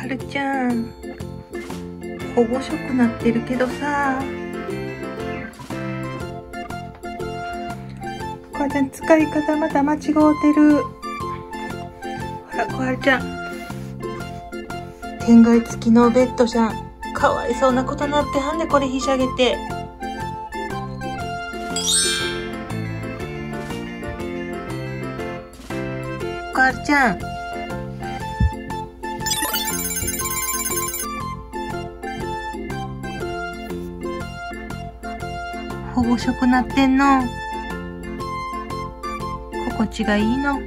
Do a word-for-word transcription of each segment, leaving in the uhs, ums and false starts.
はるちゃん、保護色なってるけどさ、お母ちゃん使い方また間違うてる。ほら、小春ちゃん、天蓋付きのベッドじゃん。かわいそうなことなってはんで、これひしゃげて。小春ちゃん、保護色なってんの。心地がいいの。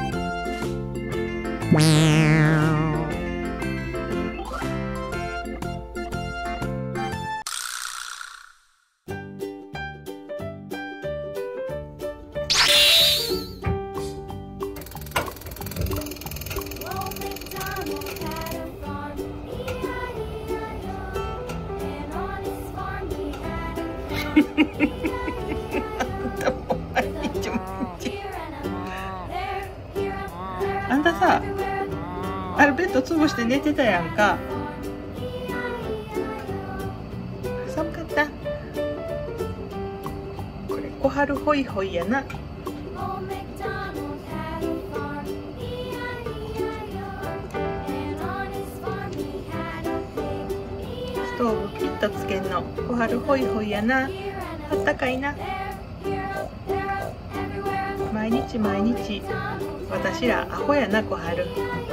あんたさ、あれベッド潰して寝てたやんか。寒かった。これ小春ホイホイやな。ストーブピッとつけんの小春ホイホイやな。あったかいな。毎日毎日私らアホやな、小春。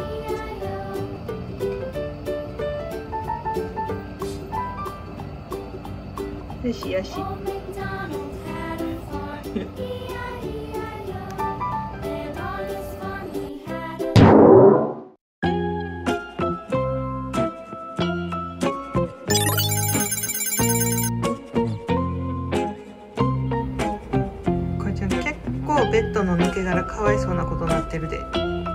よしよし。ベッドの抜け殻かわいそうなことになってるで。か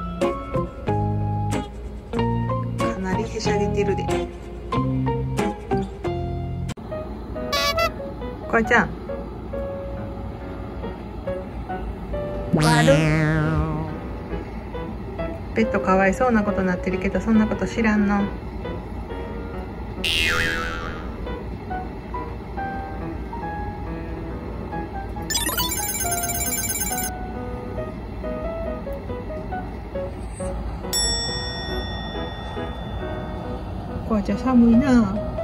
なりへしゃげてるで。これちゃん、悪ベッドかわいそうなことになってるけど、そんなこと知らんの。こわちゃん寒いな。